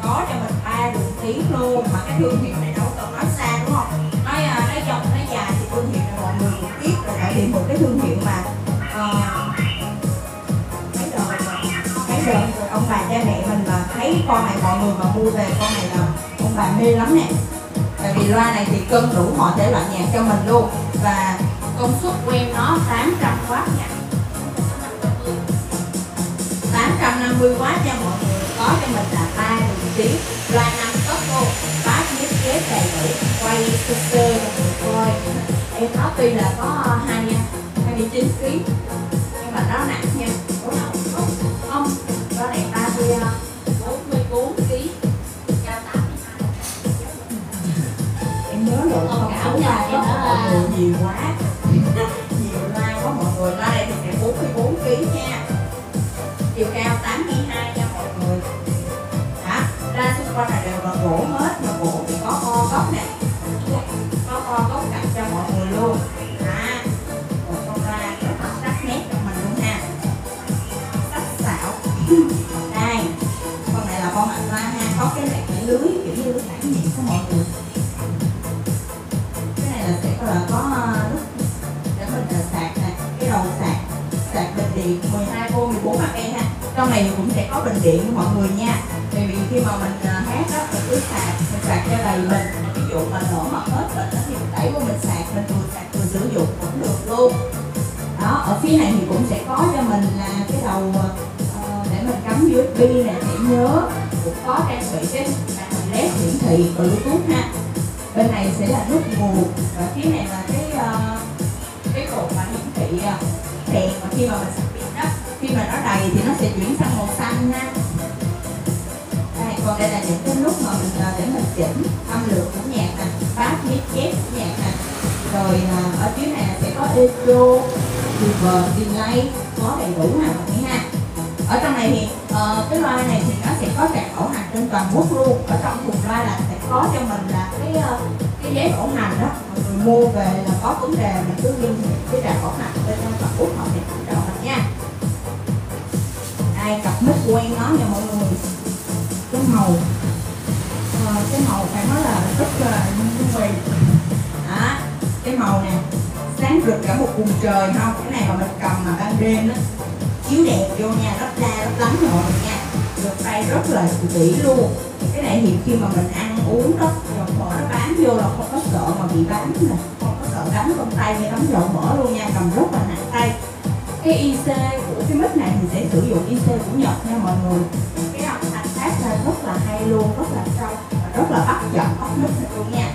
có cho mình 3 đường tiếng luôn, mà cái thương hiệu này đâu cần nói xa đúng không? Nói dòng nói dài thì thương hiệu này mọi người cũng biết rồi, tại vì một cái thương hiệu mà mấy đời rồi ông bà cha mẹ mình mà thấy con này, mọi người mà mua về con này là ông bà mê lắm nè. Tại vì loa này thì cân đủ mọi thể loại nhạc cho mình luôn, và công suất của em nó 800W nha, 850W nha mọi người. Có cho mình là 3 đường tiếng, loa 5 cấp luôn, bass mic ghép đầy đủ, quay sơ sơ cho mọi người coi. Em nó tuy là có 29 kg nhưng mà nó nặng nha. Không, loa này 44 kg, cao 82. Em nhớ lộn không, ảo nhà em mọi người nhiều quá. Nhiều loa quá mọi người. Loa này thì sẽ 44 kg nha, chiều cao 82 nha mọi người. Đó, loa xung quanh là đều bằng gỗ hết, mà gỗ thì có o góc nè, có o góc cạnh cho mọi người luôn. Một con loa rất là sắc nét cho mình luôn ha, sắc sảo. Đây, con này là con mặt loa ha, có cái này cái lưới kiểu như lưới tản nhiệt của mọi người. Cái này là sẽ có nút để mình sạc nè, cái đầu sạc bình điện 12V 14A ha. Trong này cũng sẽ có bình điện của mọi người nha. Tại vì khi mà mình hát đó, mình cứ mình sạc cho đầy bình. Ví dụ mà nổ mà hết bình đó thì mình đẩy vô mình sạc vừa sử dụng cũng được luôn. Đó, ở phía này thì cũng sẽ có cho mình là cái đầu để mình cắm USB nè, để nhớ. Cũng có trang bị cái màn hình LED hiển thị Bluetooth ha. Bên này sẽ là nút nguồn, và phía này là cái cột mà hiển thị đèn mà khi mà mình sạc pin đó, khi mà nó đầy thì nó sẽ chuyển sang màu xanh ha. Đây, còn đây là những cái nút mà mình để mình chỉnh âm lượng của nhạc nè, bass mic ghép của nhạc nè. Rồi ở phía này sẽ có echo, reverb, delay, có đầy đủ ha mọi người ha. Ở trong này thì cái loa này thì nó sẽ có card bảo hành trên toàn quốc luôn. Ở trong thùng loa là sẽ có cho mình là cái giấy bảo hành đó, mọi người mua về là có vấn đề mình cứ liên hệ cái card bảo hành bên trong toàn quốc họ sẽ hỗ trợ mình nha. Đây, cặp mic của em nó nha mọi người. Cái màu phải nói là rất là nguy. Đó, cái màu nè, sáng rực cả một vùng trời không? Cái này mà mình cầm mà ban đêm đó, chiếu đẹp vô nha, lấp lánh rồi nha, được tay rất là kỹ luôn. Cái này thì khi mà mình ăn uống đó, dầu mỡ nó bám vô là không có sợ mà bị bám nè, không có sợ đánh con tay hay đấm dầu mỡ luôn nha, cầm rất là nặng tay. Cái IC của cái mic này thì sẽ sử dụng IC của Nhật nha mọi người. Cái âm thanh phát ra rất là hay luôn, rất là sâu và rất là bắt chợt bắt mic luôn nha.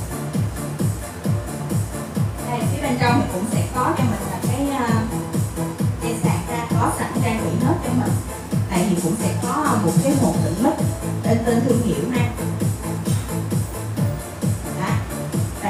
Đây, phía bên trong thì cũng sẽ có cho mình là cái dây sạc ra, có sẵn trang bị hết cho mình. Này thì cũng sẽ có một cái hộp đựng mic tên thương hiệu